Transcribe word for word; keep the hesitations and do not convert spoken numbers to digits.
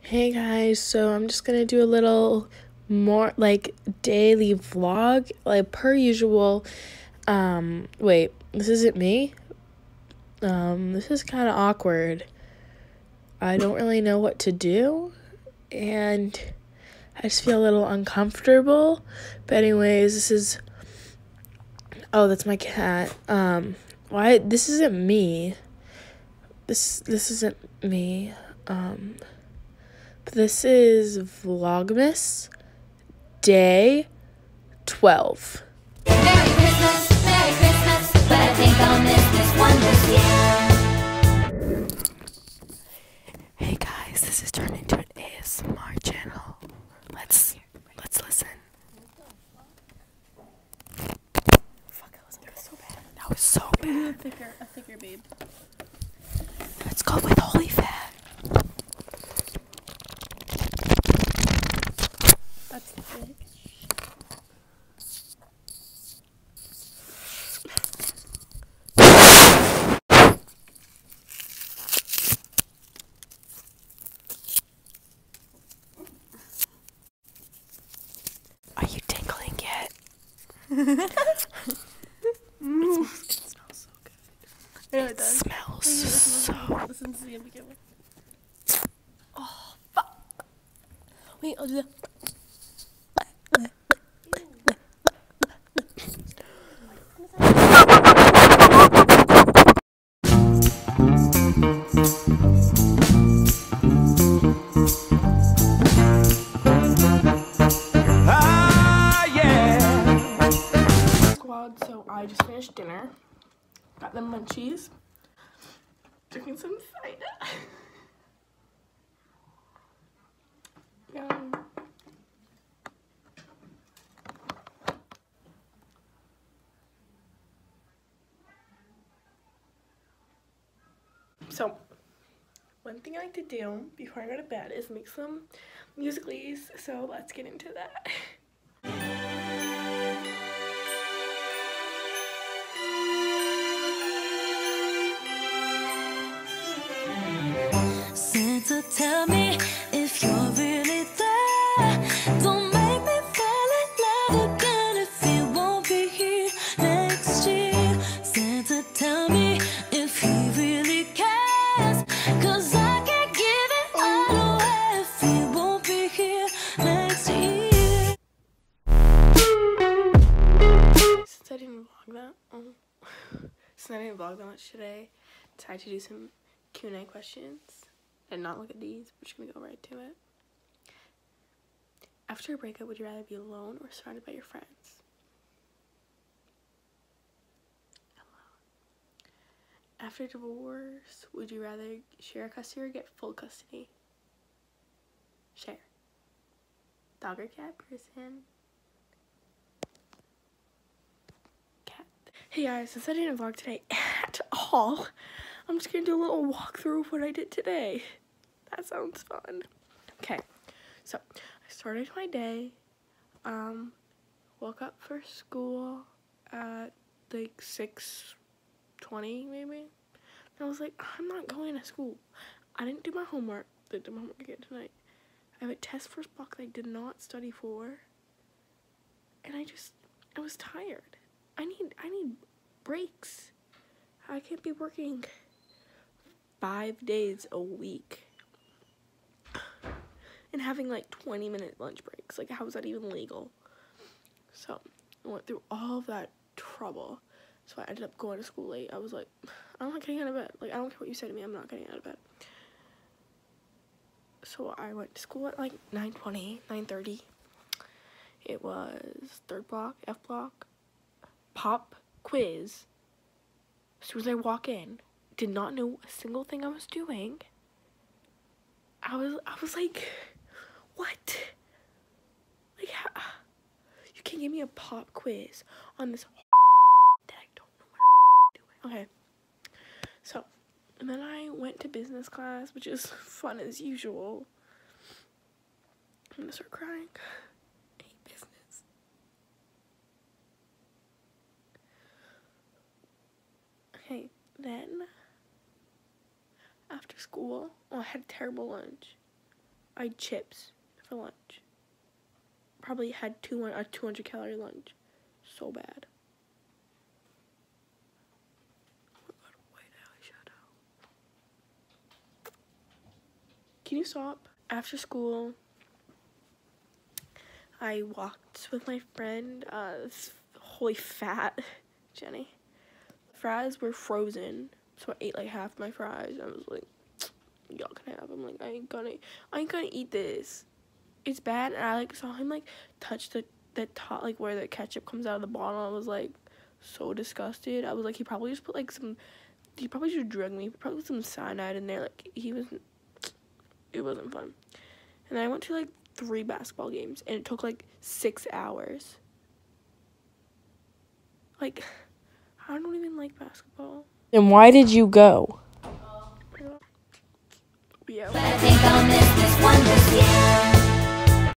Hey guys, so I'm just gonna do a little more like daily vlog, like per usual. Um, wait, this isn't me? Um, this is kind of awkward. I don't really know what to do, and I just feel a little uncomfortable. But anyways, this is, oh, that's my cat. Um, why, this isn't me. This, this isn't me. Um, this is Vlogmas Day twelve. Merry Christmas, Merry Christmas, but I think I'll miss this one this year. Hey guys, this has turned into an A S M R channel. Let's let's listen. Fuck, that was, that was so bad. That was so bad. A thicker, a thicker babe. Let's go with holy fat. That's thick. Are you tinkling yet? Mm. It smells so good. I know it It does. smells Listen, so. listen, listen to the begin with. Oh, fuck. Wait, I'll do that. Ah, yeah. Squad, so I just finished dinner. Got them munchies. Drinking some cider. Yum. So, one thing I like to do before I go to bed is make some musicallys, so let's get into that. Santa, tell me if you're really there. Don't make me fall in love again if you won't be here next year. Santa, tell me if he really cares. Cause I can't give it all away if he won't be here next year. Since I didn't vlog that, um, since I didn't vlog that much today, decided to do some Q and A questions and not look at these. We're just gonna go right to it. After a breakup, would you rather be alone or surrounded by your friends? Alone. After divorce, would you rather share custody or get full custody? Share. Dog or cat person? Cat. Hey guys, since I didn't vlog today at all, I'm just gonna do a little walkthrough of what I did today. That sounds fun. Okay, so I started my day, um, woke up for school at like six twenty maybe. And I was like, I'm not going to school. I didn't do my homework. Didn't do my homework again tonight. I have a test first block that I did not study for. And I just, I was tired. I need, I need breaks. I can't be working five days a week and having like twenty minute lunch breaks. Like, how is that even legal? So I went through all of that trouble. So I ended up going to school late. I was like, I'm not getting out of bed. Like, I don't care what you say to me, I'm not getting out of bed. So I went to school at like nine twenty, nine thirty. It was third block, F block, pop quiz. As soon as I walk in, did not know a single thing I was doing. I was, I was like, what? Like, how? You can't give me a pop quiz on this that I don't know what I'm doing. Okay. So, and then I went to business class, which is fun as usual. I'm gonna start crying. I hate business. Okay, then after school, oh, I had a terrible lunch. I had chips for lunch. Probably had two a two hundred calorie lunch. So bad. Can you stop? After school, I walked with my friend, uh, this holy fat Jenny. Fries were frozen, so I ate like half my fries. I was like, y'all can have them. Like, I ain't gonna, I ain't gonna eat this. It's bad. And I like saw him like touch the the top, like where the ketchup comes out of the bottle. I was like so disgusted. I was like, he probably just put like some, he probably just drugged me. Probably put some cyanide in there. Like he was, it wasn't fun. And then I went to like three basketball games, and it took like six hours. Like, I don't even like basketball. And why did you go? Yeah. I think I'll miss